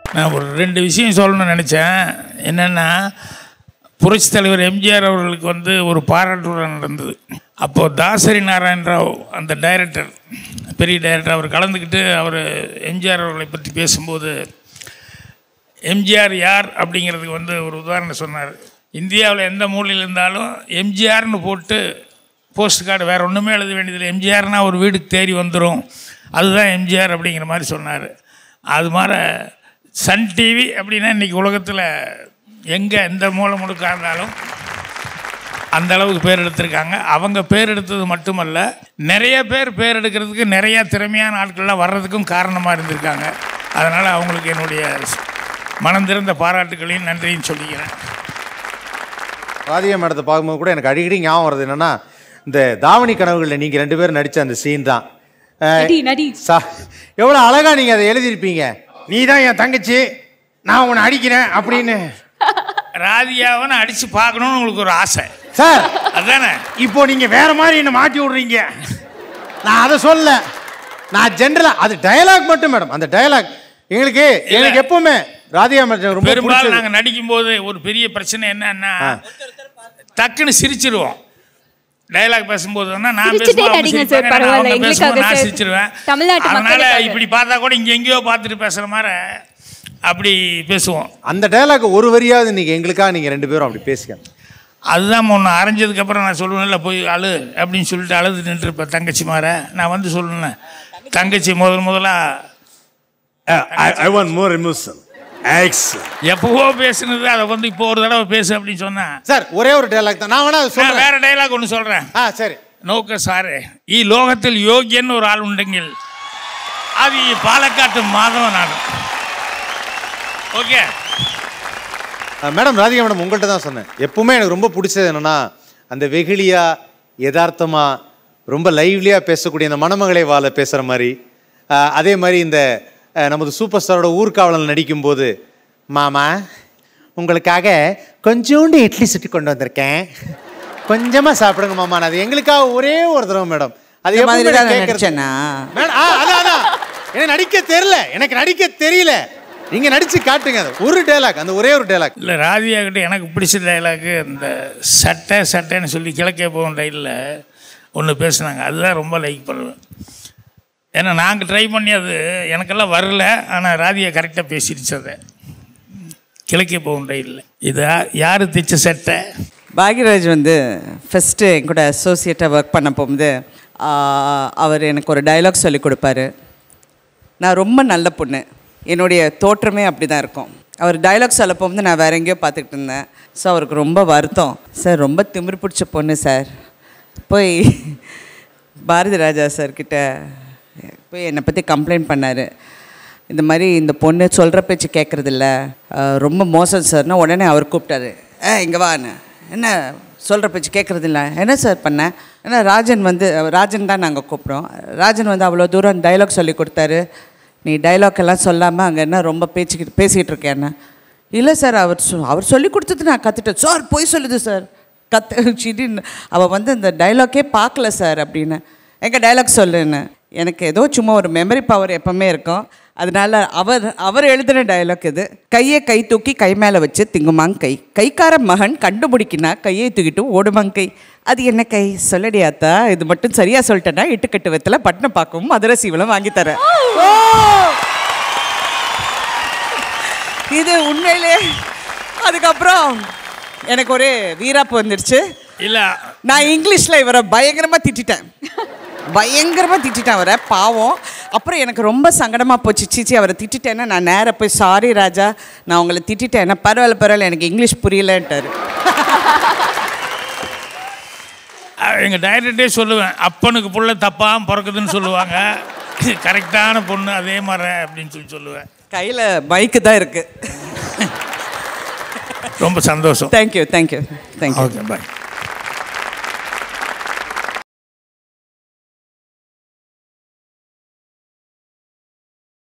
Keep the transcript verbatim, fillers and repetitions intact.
நான் ஒரு ரெண்டு விஷயம் சொல்லணும்னு நினச்சேன். என்னென்னா, புரட்சி தலைவர் எம்ஜிஆர் அவர்களுக்கு வந்து ஒரு பாராட்டு விழா நடந்தது. அப்போது தாசரி நாராயண ராவ் அந்த டைரக்டர், பெரிய டைரக்டர், அவர் கலந்துக்கிட்டு அவர் எம்ஜிஆர் அவர்களை பற்றி பேசும்போது எம்ஜிஆர் யார் அப்படிங்கிறதுக்கு வந்து ஒரு உதாரணம் சொன்னார். இந்தியாவில் எந்த மூலையில் இருந்தாலும் எம்ஜிஆர்னு போட்டு போஸ்ட் கார்டு வேறு ஒன்றுமே எழுத வேண்டியதில்லை, எம்ஜிஆர்னால் ஒரு வீடுக்கு தேடி வந்துடும், அதுதான் எம்ஜிஆர் அப்படிங்கிற மாதிரி சொன்னார். அது மாதிரி சன் டிவி அப்படின்னா இன்றைக்கி உலகத்தில் எங்கே எந்த மூலை முடுக்காக இருந்தாலும் அந்த அளவுக்கு பேர் எடுத்திருக்காங்க. அவங்க பேர் எடுத்தது மட்டுமல்ல, நிறைய பேர் பேர் எடுக்கிறதுக்கு நிறையா திறமையான ஆட்கள்லாம் வர்றதுக்கும் காரணமாக இருந்திருக்காங்க. அதனால் அவங்களுக்கு என்னுடைய மனம் திறந்த பாராட்டுகளையும் நன்றியும் சொல்லிக்கிறேன். ராதிகா மேடத்தை பார்க்கும்போது கூட எனக்கு அடிக்கடி ஞாபகம் வருது என்னென்னா, இந்த தாவணி கனவுகளில் நீங்கள் ரெண்டு பேரும் நடித்த அந்த சீன் தான். எவ்வளோ அழகாக நீங்கள் அதை எழுதியிருப்பீங்க. நீ தான் என் தங்கச்சி, நான் உன்னை அடிக்கிறேன் அப்படின்னு. ராதிகாவை நான் அடித்து பார்க்கணுன்னு உங்களுக்கு ஒரு ஆசை சார், அதுதானே? இப்போ நீங்கள் வேறு மாதிரி என்னை மாட்டி விட்றீங்க. நான் அதை சொல்ல, நான் ஜென்ரலாக அது டயலாக் மட்டும் மேடம். அந்த டயலாக் எங்களுக்கு எனக்கு எப்பவுமே ராதிகா மேடம் ரொம்ப பெரும்பாலும் நாங்கள் நடிக்கும்போது ஒரு பெரிய பிரச்சனை என்னன்னா, டக்குன்னு சிரிச்சிருவோம். டைலாக் பேசும்போது நான் பேசும்போது நான் சிரிச்சிருவேன். அதனால இப்படி பார்த்தா கூட இங்கே எங்கேயோ பார்த்துட்டு பேசுகிற மாதிரி அப்படி பேசுவோம். அந்த டைலாக் ஒரு வரியாவது நீங்கள் எங்களுக்காக நீங்கள் ரெண்டு பேரும் அப்படி பேசுங்க. அதுதான் ஒன்று அரைஞ்சதுக்கப்புறம் நான் சொல்லுவேன்ல, போய் அழு அப்படின்னு சொல்லிட்டு அழுது நின்றுருப்பேன் தங்கச்சி மாற. நான் வந்து சொல்லுவேன், தங்கச்சி முதல் முதலாக எப்பவோ பேசுனது அதை வந்து இப்போ ஒரு தடவை பேசு அப்படின்னு சொன்னேன். சார் ஒரே ஒரு டைலாக் தான், நான் வேணா சொல்றேன். வேற டைலாக் ஒன்று சொல்கிறேன். ஆ சரி. நோக்க சாரு ஈ லோகத்தில் யோகியன்னு ஒரு ஆள் உண்டுங்கில் அது பாலக்காட்டு மாதவ நாடு. ஓகே மேடம், ராதிகா மேடம் உங்கள்கிட்ட தான் சொன்னேன். எப்பவுமே எனக்கு ரொம்ப பிடிச்சது என்னன்னா, அந்த வெகுளியா யதார்த்தமா ரொம்ப லைவ்லியாக பேசக்கூடிய அந்த மணமகளை வாழ பேசுகிற மாதிரி, அதே மாதிரி இந்த நமது சூப்பர் ஸ்டாரோட ஊர்காவலன் நடிக்கும்போது, மாமா உங்களுக்காக கொஞ்சோண்டு இட்லி சுட்டி கொண்டு வந்திருக்கேன், கொஞ்சமாக சாப்பிடுங்க மாமா. அது எங்களுக்காக ஒரே ஒரு தடவை மேடம். அது மாதிரி கேட்குறேன்னா மேடம், அதான் அதான் எனக்கு நடிக்க தெரியல, எனக்கு நடிக்க தெரியல, நீங்கள் நடித்து காட்டுங்க. அது ஒரு டைலாக், அந்த ஒரே ஒரு டைலாக். இல்லை, ராதிகா கிட்ட எனக்கு பிடிச்ச டைலாக்கு இந்த சட்டை சட்டைன்னு சொல்லி கிழக்கே போகும் டைலில் ஒன்று பேசுனாங்க. அதுதான் ரொம்ப லைக் பண்ணுவேன். ஏன்னா நாங்கள் ட்ரை பண்ணி அது எனக்கெல்லாம் வரல, ஆனால் ராதிகா கரெக்டாக பேசிடுச்சு. அதை கிழக்கே போகும் டைலில் இது யார் தைச்ச சட்டை? பாக்யராஜ் வந்து ஃபஸ்ட்டு என் கூட அசோசியேட்டாக ஒர்க் பண்ண போகும்போது அவர் எனக்கு ஒரு டைலாக் சொல்லி கொடுப்பாரு. நான் ரொம்ப நல்ல பொண்ணு, என்னுடைய தோற்றமே அப்படி தான் இருக்கும். அவர் டைலாக் சொல்ல போகும்போது நான் வேற எங்கேயோ பார்த்துக்கிட்டு இருந்தேன். ஸோ அவருக்கு ரொம்ப வருத்தம். சார் ரொம்ப திமிரு பிடிச்ச பொண்ணு சார், போய் பாரதி ராஜா சார்கிட்ட போய் என்னை பற்றி கம்ப்ளைண்ட் பண்ணார். இந்த மாதிரி இந்த பொண்ணு சொல்கிற பேச்சு கேட்குறதில்ல, ரொம்ப மோசம் சார்னா. உடனே அவர் கூப்பிட்டாரு, ஏ இங்கே வான்னு. என்ன சொல்கிற பேச்சு கேட்குறதில்ல, என்ன சார் பண்ணேன்? ஏன்னா ராஜன் வந்து, ராஜன் தான் நாங்கள் கூப்பிட்றோம், ராஜன் வந்து அவ்வளோ தூரம் டைலாக் சொல்லி கொடுத்தாரு, நீ டைலாக் எல்லாம் சொல்லாமல் அங்கே என்ன ரொம்ப பேச்சுக்கிட்டு பேசிக்கிட்டு இருக்கேன்னு. இல்லை சார், அவர் சொ அவர் சொல்லி கொடுத்தது நான் கற்றுட்டேன் சார். போய் சொல்லுது சார், கற்று சிடின்னு அவள் வந்து இந்த டைலாக்கே பார்க்கல சார் அப்படின்னு. எங்கள் டைலாக் சொல்லுன்னு. எனக்கு ஏதோ சும்மா ஒரு மெமரி பவர் எப்போவுமே இருக்கும். அதனால் அவர் அவர் எழுதின டைலாக் இது. கையை கை தூக்கி கை மேலே வச்சு திங்குமாங் கை, கைக்கார மகன் கண்டுபிடிக்கினா கையை தூக்கிட்டு ஓடுமாங் கை. அது என்ன கை சொல்லடியாத்தா, இது மட்டும் சரியாக சொல்லிட்டேன்னா எட்டுக்கட்டு வெத்தில் பட்டினம் பார்க்கவும் மதுரை சீவலம் வாங்கி தரேன். இது உண்மையிலே அதுக்கப்புறம் எனக்கு ஒரு வீராப்பு வந்துடுச்சு. இல்லை, நான் இங்கிலீஷில் இவரை பயங்கரமாக திட்டேன், பயங்கரமாக திட்டேன் அவரை, பாவம். அப்புறம் எனக்கு ரொம்ப சங்கடமாக போச்சு. சீச்சி அவரை திட்டேன்னா நான் நேராக போய் சாரி ராஜா நான் உங்களை திட்டேன்னா, பரவாயில்ல பரவாயில்ல எனக்கு இங்கிலீஷ் புரியலன்ட்டார். எங்கள் டைரக்டே சொல்லுவேன், அப்பனுக்கு புள்ள தப்பாக பிறக்குதுன்னு சொல்லுவாங்க, கரெக்டான பொண்ணு அதே மாதிரி அப்படின்னு சொல்லி சொல்லுவேன். கையில் மைக்கு தான் இருக்குது. ரொம்ப சந்தோஷம். Thank you thank you thank you. ஓகே, பாய்.